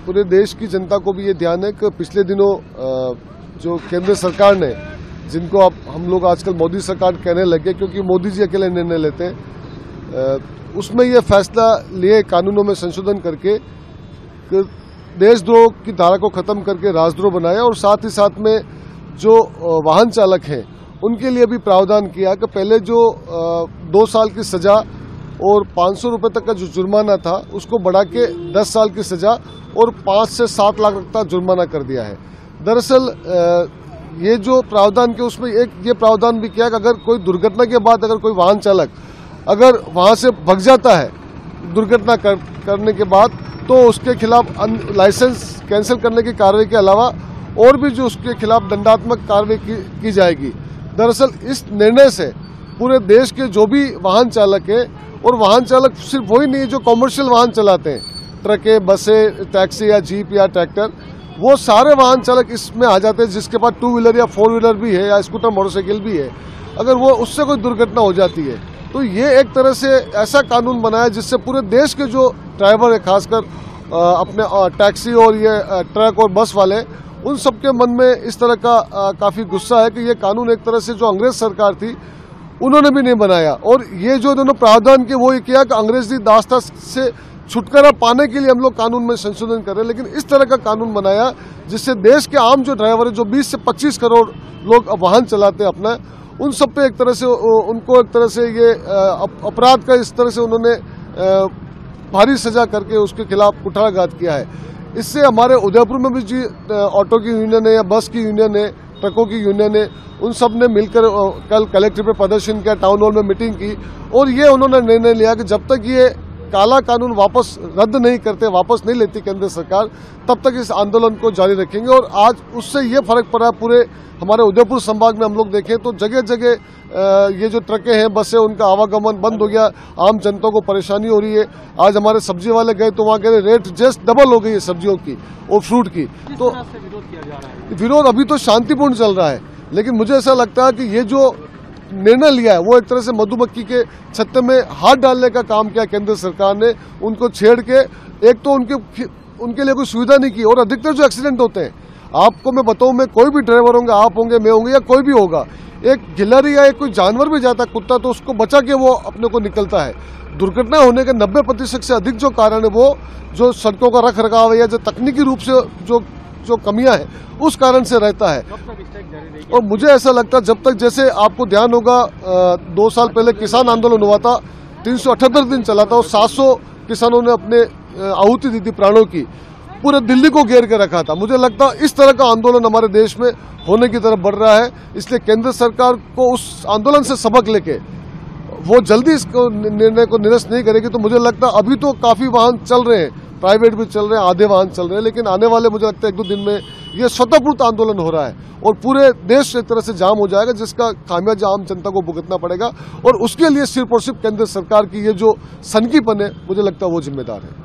पूरे देश की जनता को भी ये ध्यान है कि पिछले दिनों जो केंद्र सरकार ने, जिनको अब हम लोग आजकल मोदी सरकार कहने लगे क्योंकि मोदी जी अकेले निर्णय लेते हैं, उसमें ये फैसला लिए कानूनों में संशोधन करके कि देशद्रोह की धारा को खत्म करके राजद्रोह बनाया और साथ ही साथ में जो वाहन चालक हैं उनके लिए भी प्रावधान किया कि पहले जो 2 साल की सजा और 500 रुपये तक का जो जुर्माना था उसको बढ़ा के 10 साल की सजा और 5 से 7 लाख तक का जुर्माना कर दिया है। दरअसल ये जो प्रावधान के उसमें एक ये प्रावधान भी किया कि अगर कोई दुर्घटना के बाद अगर कोई वाहन चालक अगर वहाँ से भाग जाता है दुर्घटना करने के बाद, तो उसके खिलाफ लाइसेंस कैंसिल करने की कार्रवाई के अलावा और भी जो उसके खिलाफ दंडात्मक कार्रवाई की जाएगी। दरअसल इस निर्णय से पूरे देश के जो भी वाहन चालक है, और वाहन चालक सिर्फ वही नहीं जो कॉमर्शियल वाहन चलाते हैं, ट्रकें, बसें, टैक्सी या जीप या ट्रैक्टर, वो सारे वाहन चालक इसमें आ जाते हैं जिसके पास 2 व्हीलर या 4 व्हीलर भी है या स्कूटर मोटरसाइकिल भी है। अगर वो उससे कोई दुर्घटना हो जाती है तो ये एक तरह से ऐसा कानून बनाया जिससे पूरे देश के जो ड्राइवर है, खासकर अपने टैक्सी और ये ट्रक और बस वाले, उन सबके मन में इस तरह का काफ़ी गुस्सा है कि ये कानून एक तरह से जो अंग्रेज सरकार थी उन्होंने भी नहीं बनाया, और ये जो उन्होंने प्रावधान किया वो ये किया कि अंग्रेजी दास्ता से छुटकारा पाने के लिए हम लोग कानून में संशोधन कर रहे हैं। लेकिन इस तरह का कानून बनाया जिससे देश के आम जो ड्राइवर है, जो 20 से 25 करोड़ लोग वाहन चलाते हैं अपना, उन सब पे एक तरह से उनको एक तरह से ये अपराध का इस तरह से उन्होंने भारी सजा करके उसके खिलाफ कुठाराघात किया है। इससे हमारे उदयपुर में भी जी ऑटो की यूनियन है या बस की यूनियन है, ट्रकों की यूनियन है, उन सब ने मिलकर कल कलेक्ट्रेट पे प्रदर्शन किया, टाउन हॉल में मीटिंग की, और ये उन्होंने निर्णय लिया कि जब तक ये काला कानून वापस रद्द नहीं करते, वापस नहीं लेती केंद्र सरकार, तब तक इस आंदोलन को जारी रखेंगे। और आज उससे ये फर्क पड़ा, पूरे हमारे उदयपुर संभाग में हम लोग देखें तो जगह जगह ये जो ट्रकें हैं, बसें, उनका आवागमन बंद हो गया, आम जनता को परेशानी हो रही है। आज हमारे सब्जी वाले गए तो वहाँ कह रहे रेट जस्ट डबल हो गई है सब्जियों की और फ्रूट की। तो विरोध किया जा रहा है? विरोध अभी तो शांतिपूर्ण चल रहा है, लेकिन मुझे ऐसा लगता है कि ये जो निर्णय लिया है वो एक तरह से मधुमक्खी के छत्ते में हाथ डालने का काम किया केंद्र सरकार ने, उनको छेड़ के। एक तो उनके लिए कोई सुविधा नहीं की, और अधिकतर जो एक्सीडेंट होते हैं, आपको मैं बताऊं, मैं कोई भी ड्राइवर होंगे, आप होंगे, मैं होंगे या कोई भी होगा, एक गिलहरी या एक कोई जानवर भी जाता है, कुत्ता, तो उसको बचा के वो अपने को निकलता है। दुर्घटना होने के 90% से अधिक जो कारण है वो जो सड़कों का रख रखाव है या जो तकनीकी रूप से जो कमियां हैं उस कारण से रहता है। और मुझे ऐसा लगता है जब तक, जैसे आपको ध्यान होगा 2 साल पहले किसान आंदोलन हुआ था, 378 दिन चला था और 700 किसानों ने अपने आहुति दी थी प्राणों की, पूरे दिल्ली को घेर के रखा था। मुझे लगता है इस तरह का आंदोलन हमारे देश में होने की तरफ बढ़ रहा है, इसलिए केंद्र सरकार को उस आंदोलन से सबक लेके वो जल्दी इस निर्णय को निरस्त नहीं करेगी। तो मुझे लगता है अभी तो काफ़ी वाहन चल रहे हैं, प्राइवेट भी चल रहे हैं, आधे वाहन चल रहे हैं, लेकिन आने वाले मुझे लगता है 1-2 दिन में ये स्वतःपूर्त आंदोलन हो रहा है और पूरे देश एक तरह से जाम हो जाएगा, जिसका खामियाजा आम जनता को भुगतना पड़ेगा। और उसके लिए सिर्फ और सिर्फ केंद्र सरकार की ये जो सनकीपन है, मुझे लगता है वो जिम्मेदार है।